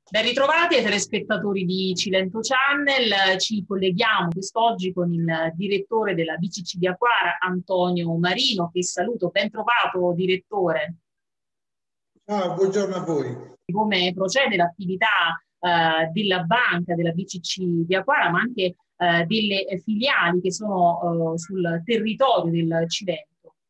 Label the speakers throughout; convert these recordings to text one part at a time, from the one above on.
Speaker 1: Ben ritrovati ai telespettatori di Cilento Channel. Ci colleghiamo quest'oggi con il direttore della BCC di Acquara, Antonio Marino, che saluto. Ben trovato, direttore.
Speaker 2: Ciao, buongiorno a voi.
Speaker 1: Come procede l'attività della banca, della BCC di Acquara, ma anche delle filiali che sono sul territorio del Cilento?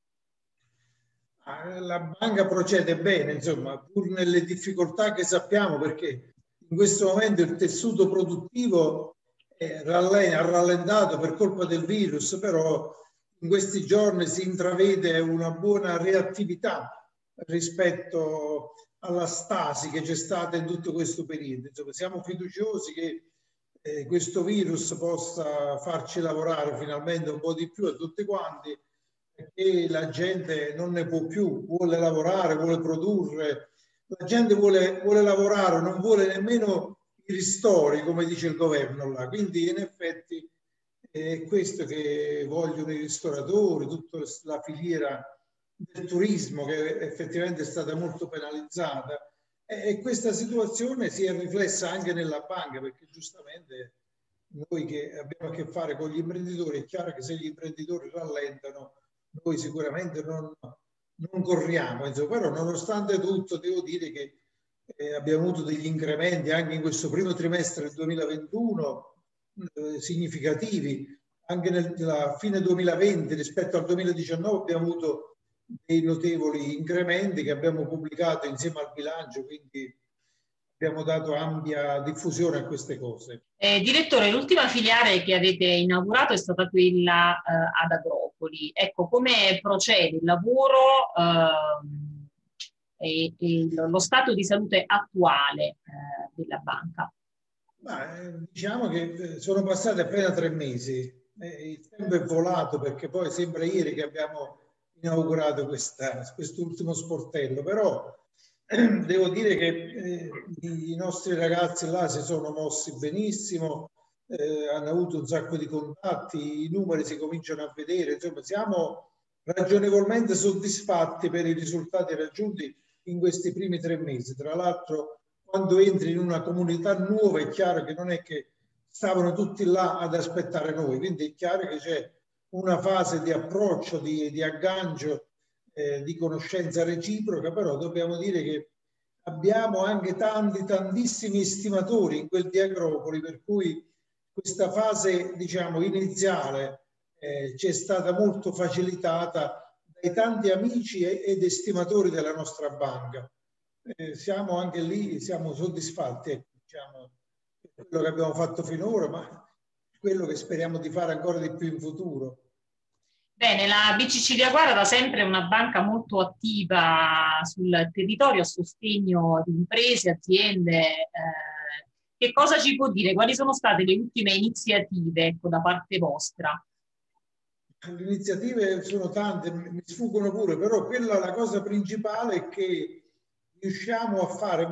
Speaker 2: La banca procede bene, insomma, pur nelle difficoltà che sappiamo, perché in questo momento il tessuto produttivo ha rallentato per colpa del virus, però in questi giorni si intravede una buona reattività rispetto alla stasi che c'è stata in tutto questo periodo. Insomma, siamo fiduciosi che questo virus possa farci lavorare finalmente un po' di più a tutti quanti, perché la gente non ne può più, vuole lavorare, vuole produrre, la gente vuole lavorare, non vuole nemmeno i ristori, come dice il governo là. Quindi in effetti è questo che vogliono i ristoratori, tutta la filiera del turismo che effettivamente è stata molto penalizzata, e questa situazione si è riflessa anche nella banca, perché giustamente noi che abbiamo a che fare con gli imprenditori, è chiaro che se gli imprenditori rallentano noi sicuramente non corriamo, insomma. Però nonostante tutto devo dire che abbiamo avuto degli incrementi anche in questo primo trimestre del 2021 significativi. Anche nella fine 2020 rispetto al 2019 abbiamo avuto dei notevoli incrementi che abbiamo pubblicato insieme al bilancio, quindi abbiamo dato ampia diffusione a queste cose.
Speaker 1: Direttore, l'ultima filiale che avete inaugurato è stata quella ad Agropoli. Ecco, come procede il lavoro e lo stato di salute attuale della banca?
Speaker 2: Diciamo che sono passati appena 3 mesi. Il tempo è volato, perché poi sembra ieri che abbiamo inaugurato quest'ultimo sportello, però devo dire che i nostri ragazzi là si sono mossi benissimo, hanno avuto un sacco di contatti, i numeri si cominciano a vedere, insomma siamo ragionevolmente soddisfatti per i risultati raggiunti in questi primi 3 mesi. Tra l'altro, quando entri in una comunità nuova è chiaro che non è che stavano tutti là ad aspettare noi, quindi è chiaro che c'è una fase di approccio, di aggancio, di conoscenza reciproca, però dobbiamo dire che abbiamo anche tantissimi estimatori in quel di Agropoli, per cui questa fase, diciamo, iniziale ci è stata molto facilitata dai tanti amici ed estimatori della nostra banca. Siamo anche lì, siamo soddisfatti, diciamo, per quello che abbiamo fatto finora, ma quello che speriamo di fare ancora di più in futuro.
Speaker 1: Bene, la BCC di Acquara da sempre è una banca molto attiva sul territorio a sostegno di imprese, aziende. Che cosa ci può dire? Quali sono state le ultime iniziative, ecco, da parte vostra?
Speaker 2: Le iniziative sono tante, mi sfuggono pure, però quella, la cosa principale è che riusciamo a fare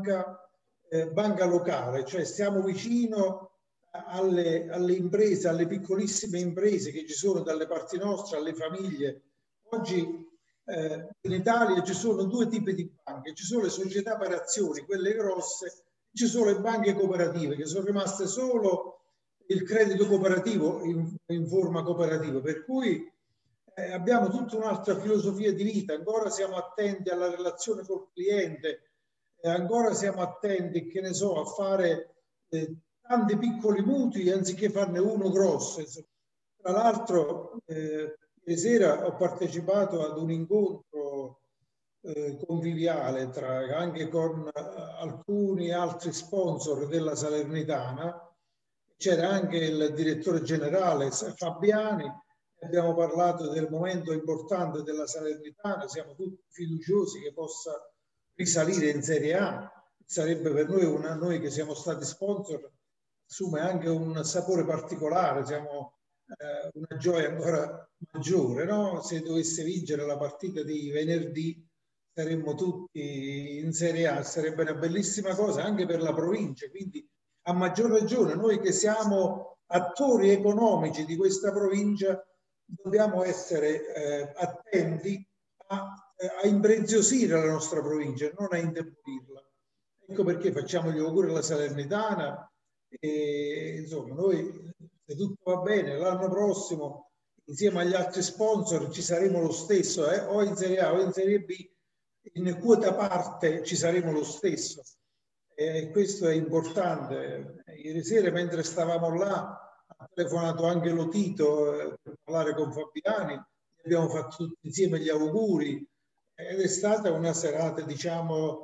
Speaker 2: banca locale, cioè stiamo vicino alle imprese, alle piccolissime imprese che ci sono dalle parti nostre, alle famiglie. Oggi in Italia ci sono 2 tipi di banche: ci sono le società per azioni, quelle grosse, ci sono le banche cooperative, che sono rimaste solo il credito cooperativo in forma cooperativa, per cui abbiamo tutta un'altra filosofia di vita. Ancora siamo attenti alla relazione col cliente, ancora siamo attenti, che ne so, a fare tanti piccoli mutui anziché farne uno grosso. Tra l'altro ieri sera ho partecipato ad un incontro conviviale anche con alcuni altri sponsor della Salernitana. C'era anche il direttore generale Fabiani, abbiamo parlato del momento importante della Salernitana, siamo tutti fiduciosi che possa risalire in Serie A. Sarebbe per noi che siamo stati sponsor, assume anche un sapore particolare, siamo una gioia ancora maggiore, no? Se dovesse vincere la partita di venerdì saremmo tutti in Serie A, sarebbe una bellissima cosa anche per la provincia, quindi a maggior ragione noi che siamo attori economici di questa provincia dobbiamo essere attenti a impreziosire la nostra provincia, non a indebolirla. Ecco perché facciamo gli auguri alla Salernitana e insomma noi, se tutto va bene, l'anno prossimo insieme agli altri sponsor ci saremo lo stesso, o in Serie A o in Serie B, in quota parte ci saremo lo stesso. Questo è importante. Ieri sera, mentre stavamo là, ha telefonato anche Lotito per parlare con Fabiani, abbiamo fatto tutti insieme gli auguri ed è stata una serata, diciamo,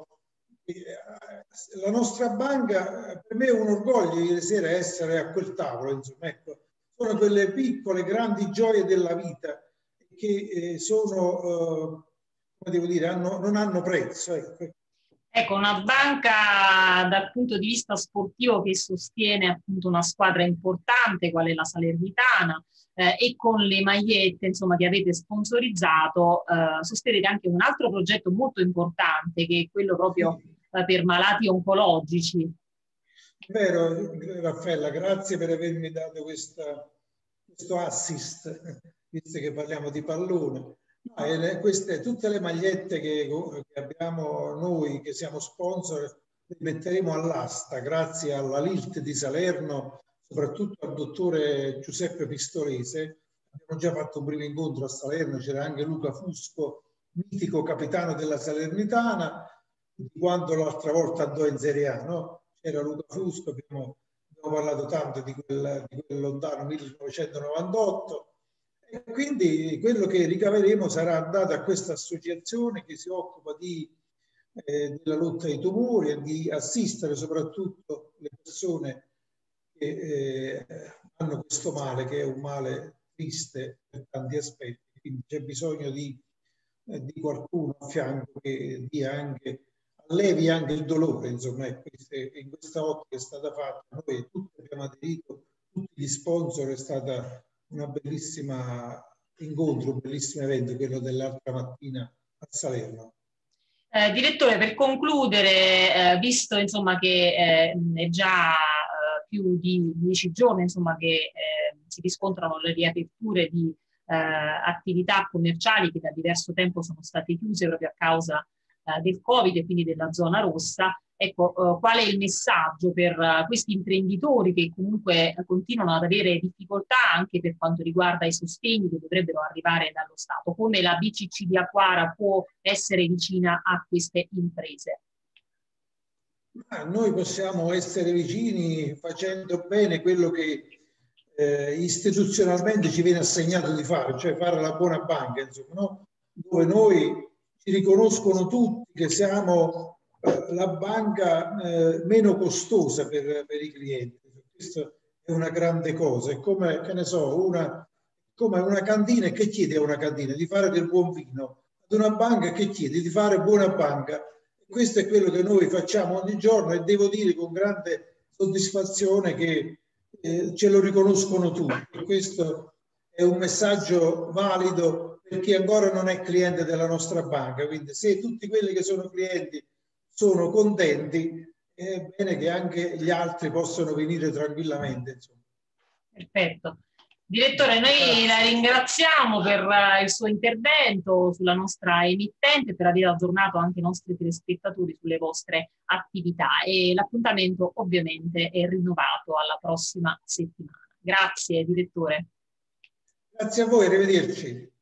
Speaker 2: la nostra banca, per me è un orgoglio ieri sera essere a quel tavolo, insomma, ecco, sono quelle piccole grandi gioie della vita che sono, come devo dire, non hanno prezzo. Ecco.
Speaker 1: Ecco, una banca dal punto di vista sportivo che sostiene appunto una squadra importante, quale la Salernitana, e con le magliette, insomma, che avete sponsorizzato, sostenete anche un altro progetto molto importante, che è quello proprio per malati oncologici.
Speaker 2: Vero, Raffaella, grazie per avermi dato questo assist, visto che parliamo di pallone. Queste, tutte le magliette che abbiamo noi, che siamo sponsor, le metteremo all'asta grazie alla Lilt di Salerno, soprattutto al dottore Giuseppe Pistolese. Abbiamo già fatto un primo incontro a Salerno, c'era anche Luca Fusco, mitico capitano della Salernitana, di quando l'altra volta andò in Serie A, no? C'era Luca Fusco, abbiamo parlato tanto di quel lontano 1998. E quindi quello che ricaveremo sarà andato a questa associazione che si occupa della lotta ai tumori e di assistere soprattutto le persone che hanno questo male, che è un male triste per tanti aspetti. Quindi c'è bisogno di qualcuno a fianco che dia anche, allevi anche il dolore. Insomma, in questa ottica è stata fatta. Noi tutti abbiamo aderito, tutti gli sponsor, è stata una bellissima incontro, un bellissimo evento, quello dell'altra mattina a Salerno.
Speaker 1: Direttore, per concludere, visto insomma che è già più di 10 giorni insomma, che si riscontrano le riaperture di attività commerciali che da diverso tempo sono state chiuse proprio a causa del Covid e quindi della zona rossa. Ecco, qual è il messaggio per questi imprenditori che comunque continuano ad avere difficoltà anche per quanto riguarda i sostegni che dovrebbero arrivare dallo Stato? Come la BCC di Acquara può essere vicina a queste imprese?
Speaker 2: Noi possiamo essere vicini facendo bene quello che istituzionalmente ci viene assegnato di fare, cioè fare la buona banca, insomma, no? Dove noi ci riconoscono tutti che siamo la banca meno costosa per i clienti. Questa è una grande cosa. È come, che ne so, come una cantina. Che chiede a una cantina? Di fare del buon vino. Ad una banca che chiede? Di fare buona banca. Questo è quello che noi facciamo ogni giorno e devo dire con grande soddisfazione che ce lo riconoscono tutti. E questo è un messaggio valido per chi ancora non è cliente della nostra banca. Quindi se tutti quelli che sono clienti sono contenti, è bene che anche gli altri possano venire tranquillamente. Insomma.
Speaker 1: Perfetto. Direttore, noi la ringraziamo per il suo intervento sulla nostra emittente, per aver aggiornato anche i nostri telespettatori sulle vostre attività e l'appuntamento ovviamente è rinnovato alla prossima settimana. Grazie, direttore.
Speaker 2: Grazie a voi, arrivederci.